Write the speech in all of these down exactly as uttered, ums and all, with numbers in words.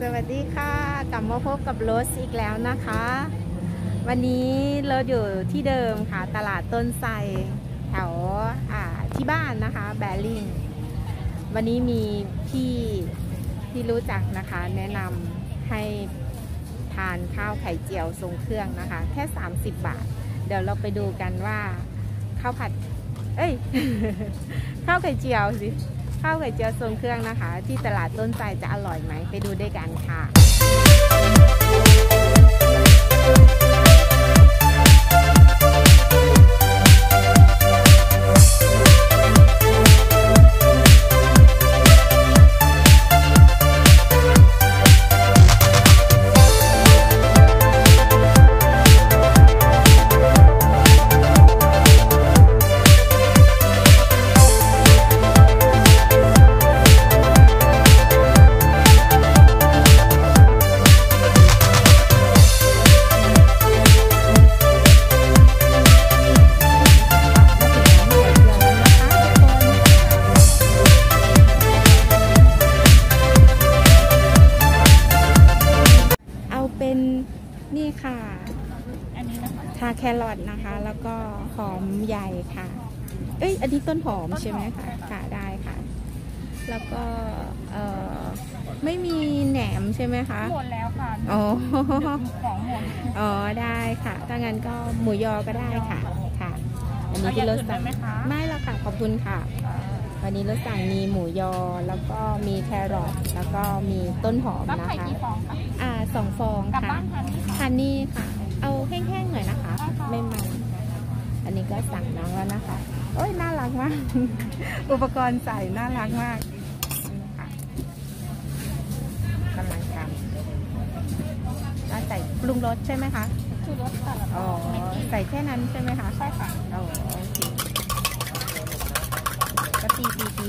สวัสดีค่ะกลับมาพบกับโรสอีกแล้วนะคะ วันนี้เราอยู่ที่เดิมค่ะตลาดต้นไทรแถวที่บ้านนะคะแบริ่งวันนี้มีพี่ที่รู้จักนะคะแนะนำให้ทานข้าวไข่เจียวทรงเครื่องนะคะแค่สามสิบบาทเดี๋ยวเราไปดูกันว่าข้าวผัดเอ้ย ข้าวไข่เจียวสิข้าวไข่เจียวทรงเครื่องนะคะที่ตลาดต้นไทรจะอร่อยไหมไปดูด้วยกันค่ะนี่ค่ะอันนี้นะคะชาแครอทนะคะแล้วก็หอมใหญ่ค่ะเอ้ยอันนี้ต้นหอมใช่ไหมคะค่ะได้ค่ะแล้วก็เอ่อไม่มีแหนมใช่ไหมคะหมดแล้วค่ะอ๋อของหมดอ๋อได้ค่ะถ้างั้นก็หมูยอก็ได้ค่ะค่ะอันนี้ที่รถสั่งไม่แล้วค่ะขอบคุณค่ะวันนี้รถสั่งมีหมูยอแล้วก็มีแครอทแล้วก็มีต้นหอมนะคะอ่าสองฟองค่ะทานนี่ค่ะเอาแห้งๆหน่อยนะคะไม่มันอันนี้ก็สั่งน้องแล้วนะคะโอ้ยน่ารักมากอุปกรณ์ใส่น่ารักมากค่ะกำลังทำแล้วใส่ปรุงรสใช่ไหมคะปรุงรสค่ะอ๋อใส่แค่นั้นใช่ไหมคะใช่ค่ะโอเคก็ตีตีตี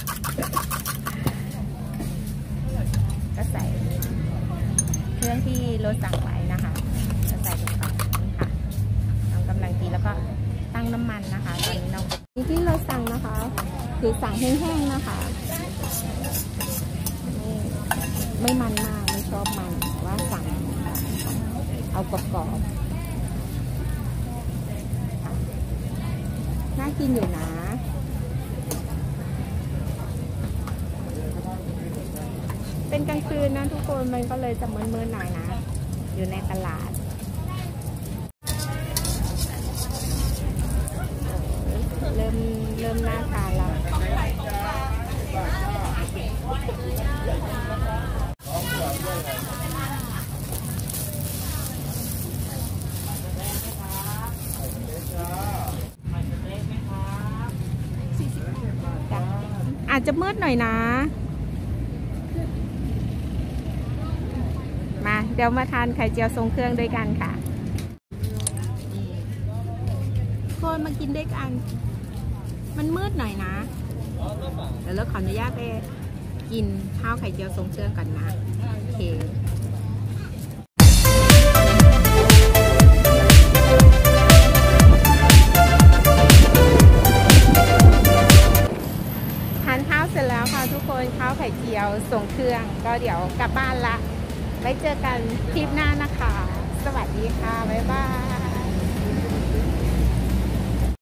ก็ใส่เครื่องที่รถสั่งไว้นะคะก็ใส่ลงไปค่ะน้องกำลังตีแล้วก็ตั้งน้ำมันนะคะตอนนี้น้องที่เราสั่งนะคะคือสั่งแห้งๆนะคะไม่มันมากไม่ชอบมันว่าสั่งเอากรอบๆน่ากินอยู่นะเป็นกลางคืนนะทุกคนมันก็เลยจะมืดๆหน่อยนะอยู่ในตลาดเริ่มเริ่มน่าทานแล้วอาจจะมืดหน่อยนะมาเดี๋ยวมาทานไข่เจียวทรงเครื่องด้วยกันค่ะคนมากินด้วยกันมันมืดหน่อยนะเดี๋ยวเราขออนุญาตไปกินข้าวไข่เจียวทรงเครื่องกันนะโอเคทานข้าวเสร็จแล้วค่ะทุกคนข้าวไข่เจียวทรงเครื่องก็เดี๋ยวกลับบ้านละไว้เจอกันคลิปหน้านะคะสวัสดีค่ะบ๊ายบาย